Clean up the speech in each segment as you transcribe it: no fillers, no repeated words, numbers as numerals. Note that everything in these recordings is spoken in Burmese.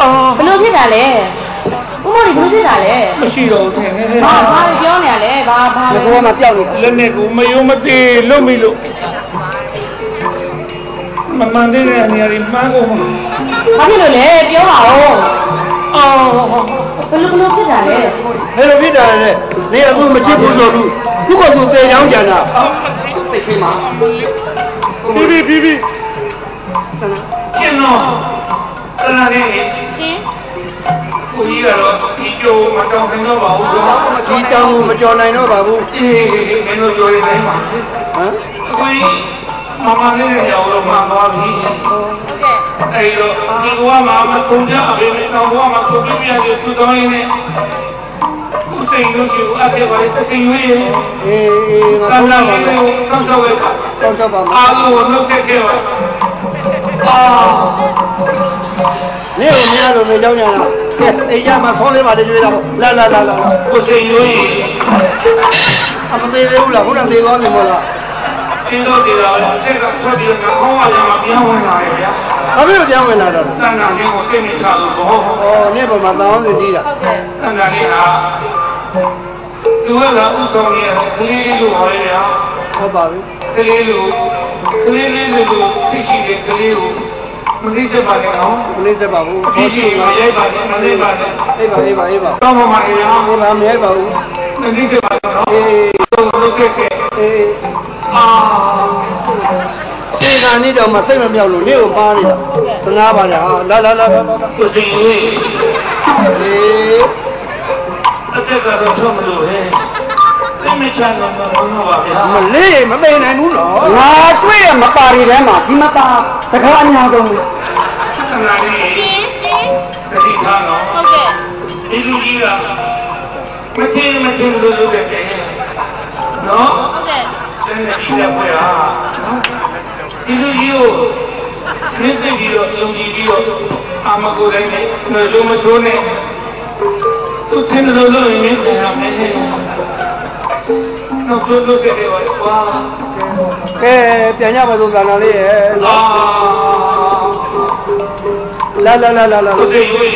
ဘလို့ဖြစ်တာလဲဥမော်ဒီဘလို့ဖြစ်တာလဲမရှိတော့ဘူးထင်တယ်ဘာလို့ပြောနေရလဲဘာလဲကိုကမှပျောက်နေလက်နဲ့ကိုမယုံမသိလွတ်မိလို့မမှန်တဲ့နေရာတွေမှန်းကုန်ဘာဖြစ်လို့လဲပြောပါဦးအော်ဘလို့ဖြစ်တာလဲဘယ်လိုဖြစ်တာလဲနေရာသူမချစ်ဘူးဆိုလို့သူ့ကိုသူသေချောင်းကြတာစိတ်ထိမှာပြီးကျင်းတော့အဲ့ဒါလေးရှင်ကိုကြီးကတော့ဒီကျိုးမတောင်းခင်တော့ပါဘူးဒီတောင်းမကြော်နိုင်တော့ပါဘူးအေးမင်းတို့ပြောရတိုင်းပါဟမ်ကိုကြီးမမလေးနဲ့ရောက်တော့မှသွားပြီဟုတ်ကဲ့အဲ့တော့ဒီဘဝမှာမကုန်ကြအမေတော့ဘဝမှာဆိုပြပြရတယ်သူတော်ရင်းနဲ့ဦးစိန်တို့ကြီးအပြည့်ပါလေတစိန်ဝေးရေအေးငါကောင်းပါမယ်ကောင်းတော့ပဲပါကောင်းတော့ပါအားလုံးနှုတ်ဆက်ခဲ့ပါနေကိုမရလို့သေချောင်းကြတာကဲအိမ်ရမှာဆောင်းလေးပါလေကျွေးတာပေါ့လာကိုစိန်တို့ကြီးအမသေးသေးဘူးလားဘုရားသေသွားပြီမို့လားအင်းတို့သေးတာပဲအက်ကထွက်ပြီးငါခေါင်းရမှာပြန်ဝင်လာရဲ့ဗျာဘာဖြစ်လို့ပြန်ဝင်လာတော့တန်တာလေးကိုသိနေချလို့ဘောဩနေ့ပေါ်မှာတောင်းစီကြီးတာဟုတ်ကဲ့တန်တာလေးဟာသူကဥဆောင်ရဲ့ကလေးလေးလိုဟောရဗျာဟုတ်ပါပြီကလေးလေးလိုသိရှိတဲ့ကလေးကိုမသိချက်ပါနဲ့နော်မလေးစက်ပါဘူးသိရှိမရိုက်ပါနဲ့မလေးပါနဲ့အေးပါတော့မှမရအောင်အေးပါမရိုက်ပါဘူးမသိချက်ပါနော်အေးတို့ကဲအေးအာဒီကနေ့တော့မစိတ်မမြောက်လို့နေကိုပါနေတာတနာပါလေဟာလာကိုစိန်ဝေးအေးအတက်ကတော့ထုံးမလို့ဟဲ့သိမချမ်းတော့ပါဗျာမလေးမသိနိုင်ဘူးနော်ငါတွေ့ရမပါရီထဲမှာဒီမပါစကားအများဆုံးပဲတနာလေးရှင်တတိထားနော်ဟုတ်ကဲ့ဒီလူကြီးကမချင်းလို့လုပ်တဲ့နော်ဟုတ်ကဲ့ကျန်တဲ့ဒီလက်ဖွဲ့ဟာဒီလူကြီးကိုခင်းသိပြီးတော့ယုံကြည်ပြီးတော့အာမကိုယ်တိုင်းနဲ့လုံးမဆိုးနဲ့သူစင်းလို့လို့ရင်းနေရမယ်နော်လို့ခဲ့တယ်ကွာကဲပြန်ရပါစို့သာနာလေးရဲ့လာဟုတ်ကဲ့ရွေး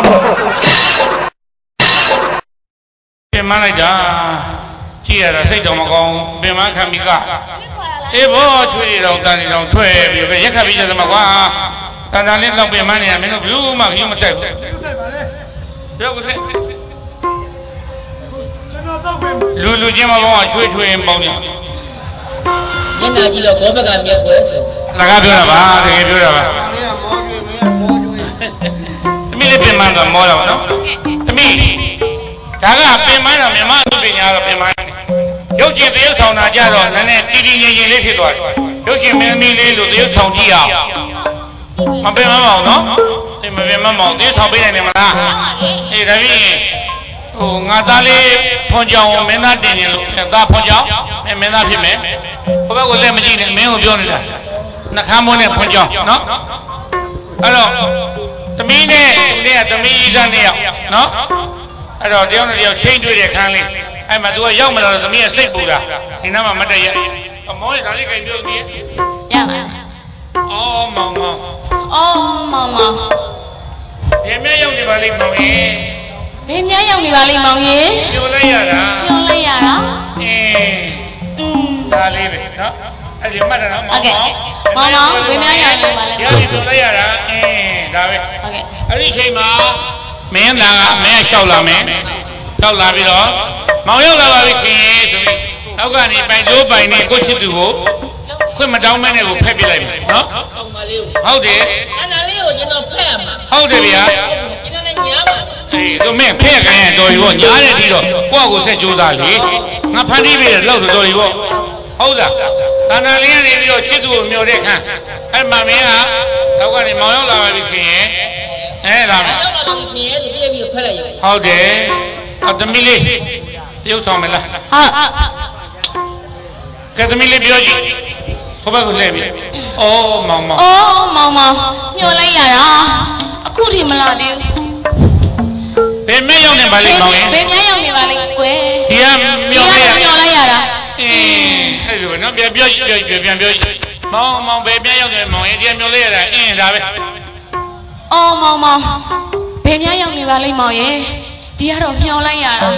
ပြန်မလိုက်တာကြည့်ရတာစိတ်တော်မကောင်းပင်မခံမိကအေးဘောချွေးတော်တန်နေတော်ထွက်ပြီးရက်ခတ်ပြီးကြသမှာကွာတန်တန်လေးလောက်ပင်မနေရမင်းတို့ဘူးမှကြီးမဆိုင်ဘူးပြောကိုစိလူချင်းမပေါင်းချွေးပေါင်းနေမျက်နှာကြည့်တော့ဘောဘက်ကမြက်ွယ်ဆိုစကားပြောတာပါတကယ်ပြောတာပါသမီးလေးပင်မတော့မောတာပါနော်သမီးဒါကပင်မတော့မြမသူပညာတော့ပင်မရုပ်ရှင်တရုပ်ဆောင်တာကြတော့နည်းနည်းတီးငြိမ်လေးဖြစ်သွားတယ်ရုပ်ရှင်မင်းသမီးလေးလို့တရုပ်ဆောင်ကြည့်အောင်မပင်မမအောင်နော်ဒီမပင်မမအောင်တရုပ်ဆောင်ပေးနိုင်တယ်မလားအေးဒါဖြင့်ဟိုငါသားလေးဖွန်ကြောင်မင်းသားတင်နေလို့သားဖွန်ကြောင်မင်းသားဖြစ်မယ်ဘဘကိုလက်မကြည့်နဲ့မင်းကိုပြောနေတာနှခမ်းမွန်းနဲ့ဖွန်ကြောင်နော်အဲ့တော့သမီးနဲ့သူနဲ့ကသမီးကြီးသားနဲ့ရောက်နော်အဲ့တော့တယောက်နဲ့တယောက်ချင်းတွေ့တဲ့ခန်းလေးအဲ့မှာ तू ကရောက်မလာတော့သမီးကစိတ်ပူတာဒီနားမှာမတက်ရအမောရဲ့ဒါလေးခိုင်ပြောပြီးရပါအော်မောင်ဘယ်မဲရောက်နေပါလိမ့်မောင်ရေဘယ်များရောက်နေပါလိမ့်မောင်ရေညှို့လိုက်ရတာဒါလေးပဲနော်အဲ့ဒီမှတ်တယ်နော်ဟုတ်ကဲ့မောင်ဘယ်များရောက်နေပါလဲညှို့လိုက်ရတာဒါပဲဟုတ်ကဲ့အဲ့ဒီချိန်မှာမင်းသားကမင်းလျှောက်လာမယ်လျှောက်လာပြီးတော့မောင်ရောက်လာပါပြီခင်ဆိုပြီးနောက်ကနေပိုင်တိုးပိုင်နေကိုချစ်သူကိုခွင့်မတောင်းမနဲ့ကိုဖက်ပြလိုက်ပြီနော်ဟုတ်တယ်အနာလေးကိုကျွန်တော်ဖက်ရမှာဟုတ်တယ်ဗျာကျွန်တော်လည်းညားပါအေးသူမင်းဖက်ခိုင်းရတော်ပြီပေါ့ညားတဲ့ဒီတော့ကိုယ့်ကိုဆက်ကြိုးစားလေငါဖန်တီးပြီးတော့လောက်တော်ပြီပေါ့ဟုတ်လားတဏ္ဍာလေးကနေပြီးတော့ချစ်သူကိုမျောတဲ့ခန်းအဲ့မှာမင်းကနောက်ကနေမောင်ရောက်လာပါပြီခင်လာမယ်ရောက်လာပါပြီခင်ဆိုပြည့်ပြီးဖက်လိုက်ရုံဟုတ်တယ်အသမီးလေးရုပ်ဆောင်မလားဟုတ်ကဲသမီးလေးပြောကြည့်ခဘကိုလှည့်ပြီအော်မောင်ညှို့လိုက်ရတာအခုထိမလာသေးဘူးဘယ်မဲ့ရောက်နေပါလိမ့်မောင်ဘယ်များရောက်နေပါလိမ့်ကွယ်ဒီကမျောလိုက်ရတာအဲ့လိုပဲနော်ပြန်ပြောမောင်ဘယ်များရောက်နေမောင်ဒီကမျောလိုက်ရတာဒါပဲအော်မောင်ဘယ်များရောက်နေပါလိမ့်မောင်ရဲ့ဒီကတော့မျောလိုက်ရတာ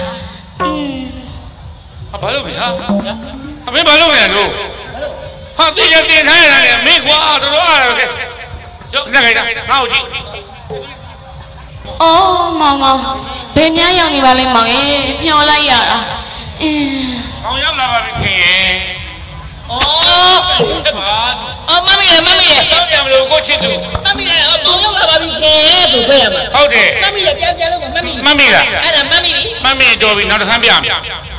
ဘာလို့လဲဟာအမေဘာလို့လဲလို့ဟာတိကျတင်ထားရတယ်မေကွာတော်တော်အားရပဲရောခဏခိုင်းတာငါ့ကိုကြည့်အော်မောင်ဘယ်များရောက်နေပါလိမ့်မောင်ရဲ့မျောလိုက်ရတာမောင်ရောက်လာပါပြီခင်ရဲ့အော်မမီရဲ့တော့ပြန်မလို့ကိုချစ်သူမမီရဲ့မောင်ရောက်လာပါပြီခင်ဆိုဖက်ရမှာဟုတ်တယ်မမီရဲ့ပြန်လို့မမီလားအဲ့ဒါမမီတော်ပြီနောက်တစ်ခါပြမယ်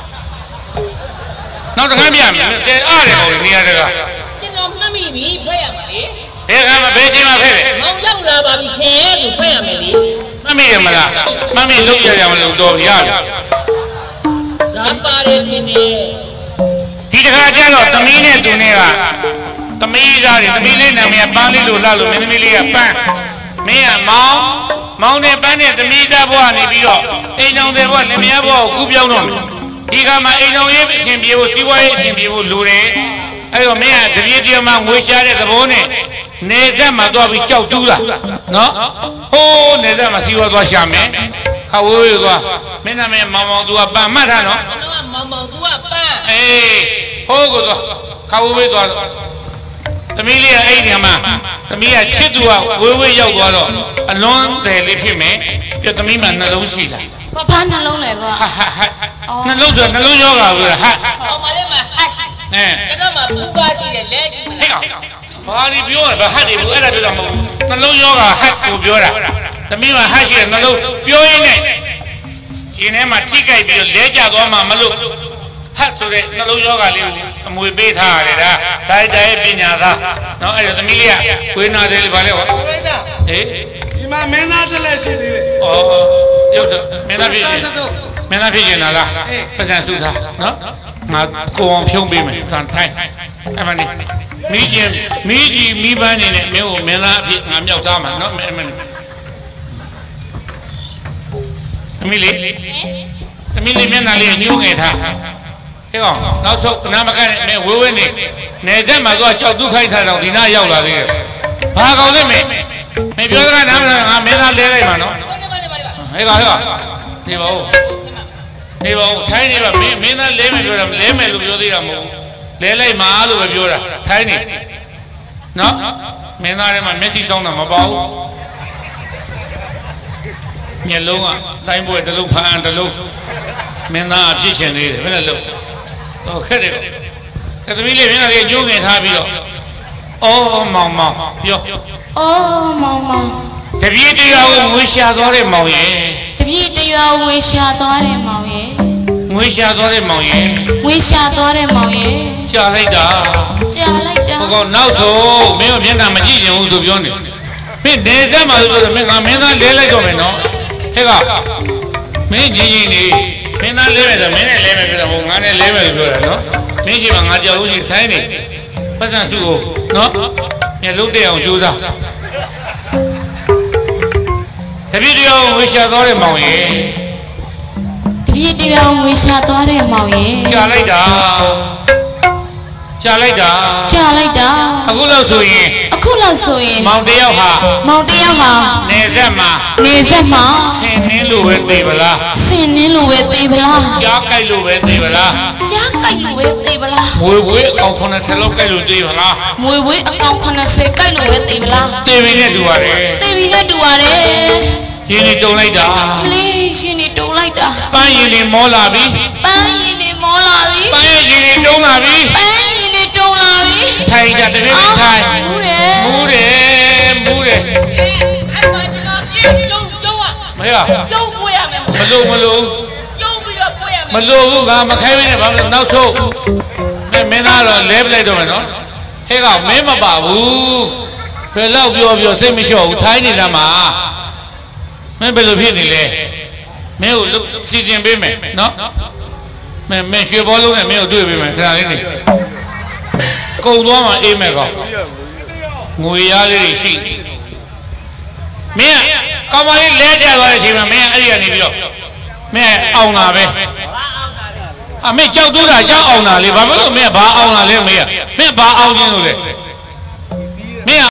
နောက်တစ်ခါပြမယ်တဲအားတယ်ဟိုနေရာတကကျွန်တော်မမီပြီဖက်ရမှာလေဘယ်ကမှဘယ်ချိန်မှဖက်တယ်မောင်ရောက်လာပါပြီခင်ဆိုဖက်ရမယ်လေမမီရမလားမမီလုံးရမလို့တော်ပြီရပြီဒါပါတယ်ရှင်နေဒီတခါကျတော့သမီးနဲ့သူနဲ့ကသမီးသားတွေသမီးလေးနာမည်ပန်းလေးလို့လှလို့မင်းသမီးလေးကပန်းမင်းကမောင်နဲ့ပန်းနဲ့သမီးသားဘွားနေပြီးတော့အိမ်တော်တွေဘွားလင်မယားဘွားကိုကူးပြောင်းတော့မယ်ဒီကမှာအိမ်တော်ရေးအရှင်ပြေဖို့စီးပွားရေးအရှင်ပြေဖို့လိုတယ်အဲ့တော့မင်းကတပြေးတည်းမှာငွေရှားတဲ့သဘောနဲ့နေသက်မှာသွားပြီးကြောက်တူးတာနော်ဟိုးနေသက်မှာစီးပွားသွားရှာမယ်ခါဝေးသွားမင်းနာမည်မောင်သူကပန်းမှတ်ထားနော်မောင်သူကပန်းအေးဟိုးကိုသွားခါဝေးသွားသမီးလေးကအဲ့ဒီမှာသမီးကချစ်သူကဝေးရောက်သွားတော့အလွန်တယ်လေးဖြစ်မယ်ပြသမီးမှာနှလုံးရှိလားဖားနှလုံးလေပါဟာနှလုံးဆိုနှလုံးယောဂါဘူးလားဟာအောင်မလေးမှာဟာရှိကျွန်တော်မှာဘူးပါရှိတယ်လက်ကြီးဟဲ့ကောင်ဘာလီပြောရဘာဟတ်နေဘူးအဲ့ဒါပြောတာမဟုတ်နှလုံးယောဂါဟတ်ကိုပြောတာသမီးမှာဟတ်ရှိတယ်နှလုံးပြောရင်းနဲ့ကျင်းထဲမှာထိကြိုက်ပြီးလဲကျသွားမှမလို့ဟတ်ဆိုတဲ့နှလုံးယောဂါလေးကိုအမွေပေးထားရတယ်ဒါတိုင်းပညာသားနော်အဲ့ဒါသမီးလေးကဝေးနာတယ်လေဗာလဲဟောဟေးဒီမှာမင်းသားတစ်လက်ရှိသေးတယ်ဩရုပ်မင်းသားဖြစ်နေတာလားပတ်စံစုထားနော်ငါကိုအောင်ဖြုံးပေးမယ်ထိုင်အဲ့မနေမိကြီးမိပန်းနေနဲ့မင်းကိုမင်းသားအဖြစ်ငါမြောက်သားမှာနော်အဲ့မနေသမီးလေးမျက်နှာလေးညှိုးငယ်ထားဟဲ့ကောင်နောက်ဆုံးနာမကနဲ့မင်းဝေးနေသက်မှာသွားကြောက်ဒုက္ခိုက်ထားတော့ဒီနားရောက်လာသေးတယ်ဘာကောင်လဲမင်းပြောစကားနားမလားငါမင်းသားလဲလိုက်မှာနော်ဟဲ့ကောင်နေပါဦးထိုင်းနေပါမင်းသားလဲမယ်ပြောတာလဲမယ်လို့ပြောသေးတာမဟုတ်ဘူးလဲလိုက်မှာလို့ပဲပြောတာထိုင်းနေနော်မင်းသားထဲမှာမျက်စိတောင်းတာမပေါ့ဘူးမျက်လုံးကတိုင်းပွဲတစ်လုံးဖန်တစ်လုံးမင်းသားဖြစ်ချင်သေးတယ်ဘယ်နဲ့လို့တော့ခက်တယ်သမီးလေးမျက်နှာလေးညှိုးငင်ထားပြီးတော့အော်မောင်ပြောအော်မောင်တပည့်တရားကိုငွေရှာသွားတဲ့မောင်ရဲ့တပည့်တရားကိုငွေရှာသွားတဲ့မောင်ရဲ့ငွေရှာသွားတဲ့မောင်ရဲ့ကြာလိုက်တာဟိုကောင်နောက်ဆုံးမင်းတို့မျက်နှာမကြည့်ချင်ဘူးသူပြောနေမင်းနေစက်မှာဆိုတော့မင်းကမင်းသားလဲလိုက်တော့မယ်နော်ဟဲ့ကမင်းကြီးနေမင်းသားလဲမယ်ဆိုမင်းနဲ့လဲမယ်ပြောတာဟိုငါနဲ့လဲမယ်လို့ပြောတာနော်မင်းရှိမှငါကြောက်လို့ရှိခိုင်းနေပတ်စံစုကိုနော်မျက်လုံးတက်အောင်ကြိုးစားတပည့်တရားကိုဝေရှာသွားတဲ့မောင်ရဲ့ကြာလိုက်တာအခုလောက်ဆိုရင်မောင်တယောက်ဟာနေဆက်မှာဆင်းနှင်းလို့ပဲသိပါလားကြားကြိုက်လို့ပဲသိပါလားမွေဝေးအကောင်80လောက်ကြိုက်လို့သိပါလားသိပြီနဲ့တူပါတယ်ရင်းနေတုံလိုက်တာပန်းရင်းနေမောလာပြီပန်းရင်းနေတုံလာပြီထိုင်ကြတပည့်ထိုင်မူးတယ်အဲ့မှာကျွန်တော်ပြေးကျုံမရကျုံပွေရမယ်မလို့ကျုံပြီးတော့ပွေရမယ်မလို့ဘူးငါမခိုင်းမင်းနဲ့ဘာလို့နောက်ဆုံးမင်းသားတော့လဲပလိုက်တော့မယ်နော်ဟဲ့ကောင်မင်းမပါဘူးဘယ်လောက်ပြောစိတ်မလျှော့ဘူးထိုင်းနေတာမှာမင်းဘယ်လိုဖြစ်နေလဲမင်းကိုစီစဉ်ပေးမယ်နော်မင်းရွှေဘောလုံးနဲ့မင်းကိုတွေ့ပေးမယ်ခဏလေးနေကုံသွားမှအေးမယ်ကောင်ငွေရလေးတွေရှိမင်းကောင်မလေးလဲကြသွားတဲ့အချိန်မှာမင်းအဲ့ဒီကနေပြီးတော့မင်းအောင်လာပဲမင်းကြောက်တူးတာကြောက်အောင်လာလေဘာဖြစ်လို့မင်းဘာအောင်လာလဲမင်းဘာအောင်ခြင်းလို့လဲမင်း